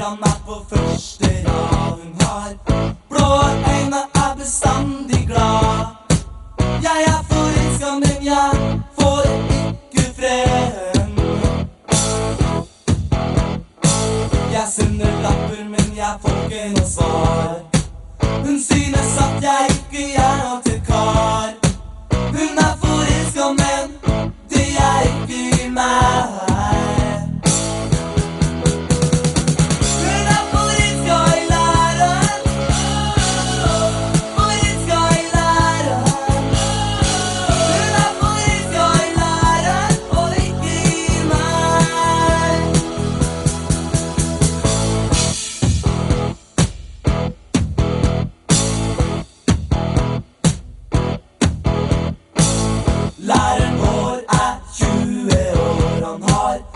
han meg på første rad. Hun har blå øyne, bestandig glad. Jeg forelsket, men jeg får ikke frem. Jeg sender lapper, men jeg får ikke noe svar. Hun synes at jeg ikke er noe til kar. Hun forelsket, men det er ikke i meg. Hun forelsket i læreren. Forelsket i læreren. Hun forelsket i læreren, og ikke i meg. Læreren vår 20 år, han har